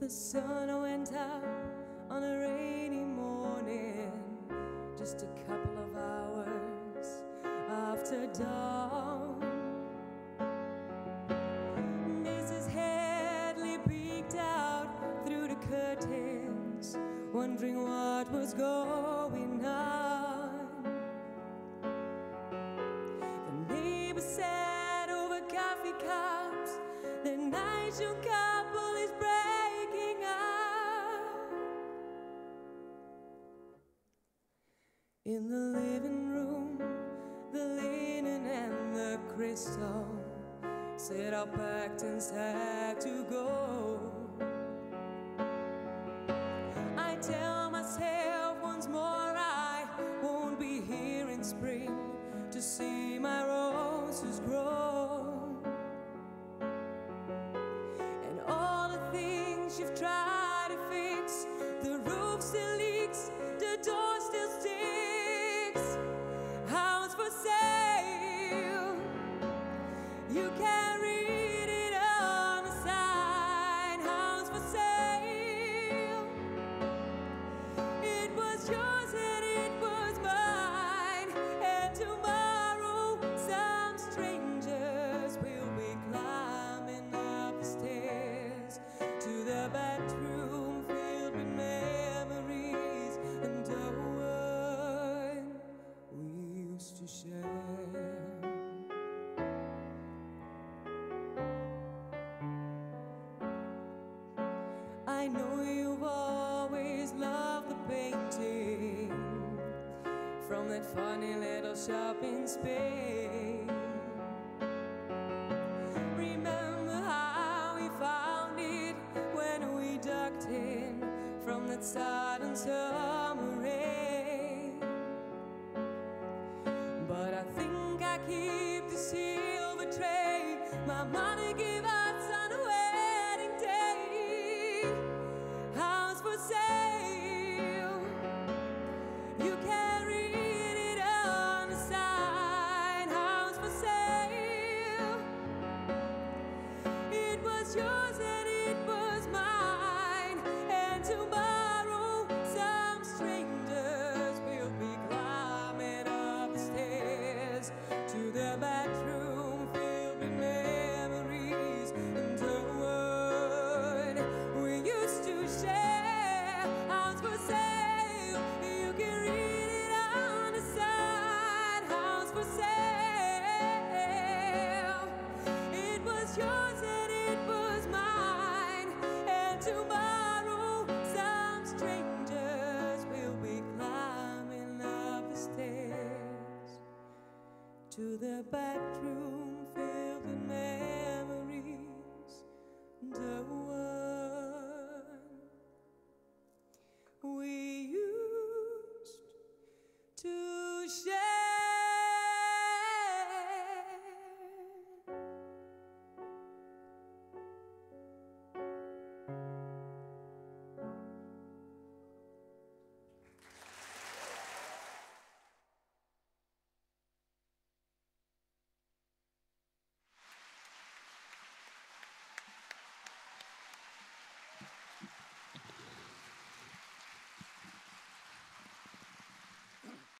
The sun went up on a rainy morning, just a couple of hours after dawn. Mrs. Headley peeked out through the curtains, wondering what was going on. The neighbors sat over coffee cups. The nice young couple is breaking up. In the living room, the linen and the crystal said I packed and had to go. I tell myself once more I won't be here in spring to see my roses grow. And all the things you've tried to fix, the roof still leaks, the door still sticks. House for sale, you can read it on the sign. House for sale, it was yours and it was mine. And tomorrow some strangers will be climbing up the stairs to the bedroom filled with memories and the one we used to share. I know you've always loved the painting from that funny little shop in Spain. Remember how we found it when we ducked in from that sudden summer rain. But I think I keep the silver tray my mother gave us on a wedding day. House for sale, you can read it on the sign. House for sale, it was yours and it was mine. And tomorrow some strangers will be climbing up the stairs to the bedroom filled with memories and the one we used to share. House for sale, you can read it on the sign. House for sale, it was yours and it was mine. And tomorrow some strangers will be climbing up the stairs to the bedroom filled with memories, the